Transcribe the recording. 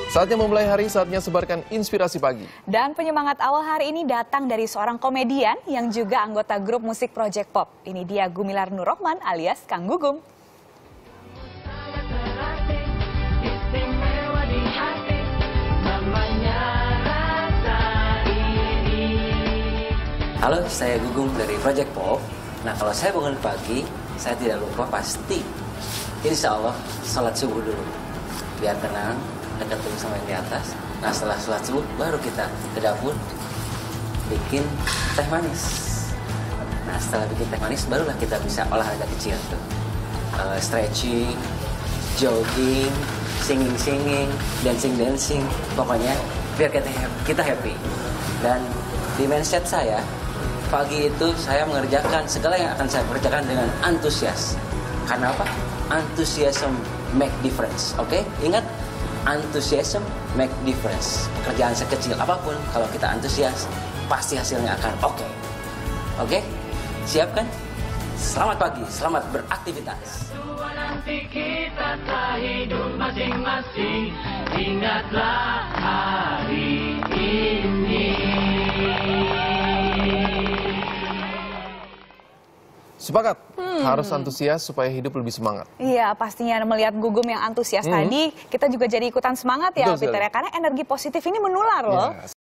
Saatnya memulai hari, saatnya sebarkan inspirasi pagi. Dan penyemangat awal hari ini datang dari seorang komedian yang juga anggota grup musik Project Pop. Ini dia Gumilar Nurrohman alias Kang Gugum. Halo, saya Gugum dari Project Pop. Nah, kalau saya bangun pagi, saya tidak lupa pasti, insya Allah, sholat subuh dulu. Biar tenang, dekat dulu sama yang di atas. Nah, setelah sholat subuh, baru kita ke dapur, bikin teh manis. Nah, setelah bikin teh manis, barulah kita bisa olahraga kecil tuh. Stretching, jogging, singing, dancing. Pokoknya, biar kita happy. Dan di mindset saya, pagi itu saya mengerjakan segala yang akan saya kerjakan dengan antusias. Karena apa? Enthusiasm make difference. Oke? Ingat, enthusiasm make difference. Pekerjaan sekecil apapun, kalau kita antusias, pasti hasilnya akan oke. Oke? Siap kan? Selamat pagi, selamat beraktivitas. Nanti kita telah hidup masing-masing. Ingatlah hari ini. Sepakat, harus antusias supaya hidup lebih semangat. Iya, pastinya melihat Gugum yang antusias tadi, kita juga jadi ikutan semangat ya, Betul Peter ya. Karena energi positif ini menular loh. Ya.